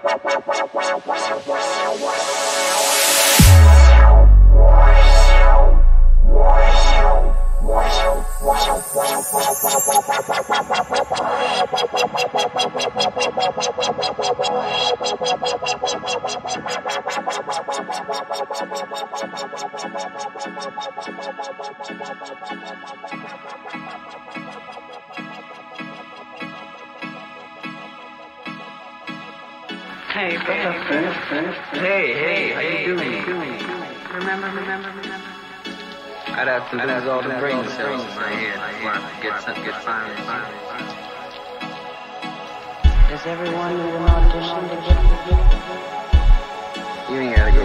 Hey, how you doing? Remember. I'd have to lose all the brain cells in my head before I get silent. Does everyone need an audition to get? You ain't gotta